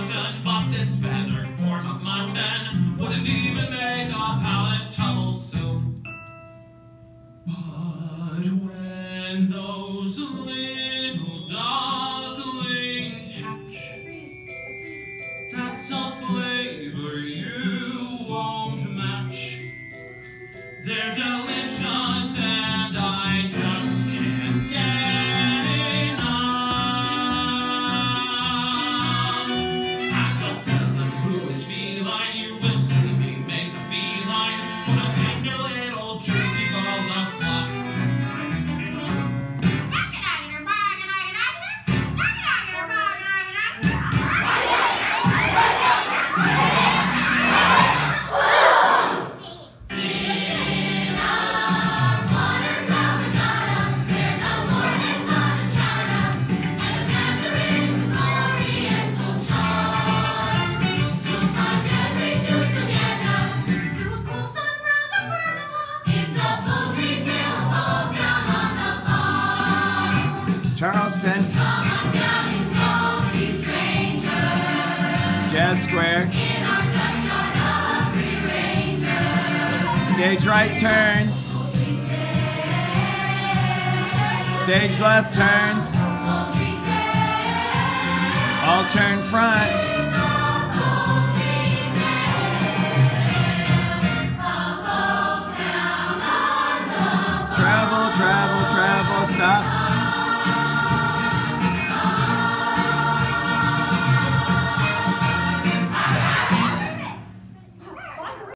button, but this feathered form of mutton wouldn't even make a palatable soup. But when those little ducklings hatch, that's a flavor you won't match. They're delicious and I just can't get enough. As a felon who is feline, you will see me make a beeline for those tender little juicy balls of fluff. Charleston, Jazz Square, stage right turns, stage left turns, all turn front.